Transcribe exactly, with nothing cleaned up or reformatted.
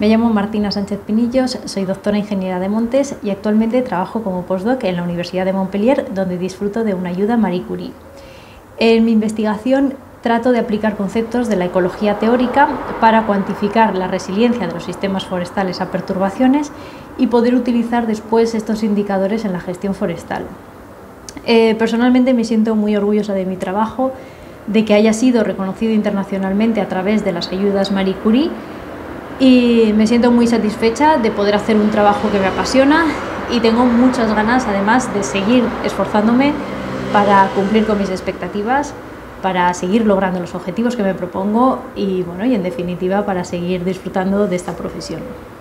Me llamo Martina Sánchez Pinillos, soy doctora ingeniera de montes y actualmente trabajo como postdoc en la Universidad de Montpellier, donde disfruto de una ayuda Marie Curie. En mi investigación trato de aplicar conceptos de la ecología teórica para cuantificar la resiliencia de los sistemas forestales a perturbaciones y poder utilizar después estos indicadores en la gestión forestal. Eh, personalmente me siento muy orgullosa de mi trabajo, de que haya sido reconocido internacionalmente a través de las ayudas Marie Curie, y me siento muy satisfecha de poder hacer un trabajo que me apasiona y tengo muchas ganas además de seguir esforzándome para cumplir con mis expectativas, para seguir logrando los objetivos que me propongo y, bueno, y en definitiva para seguir disfrutando de esta profesión.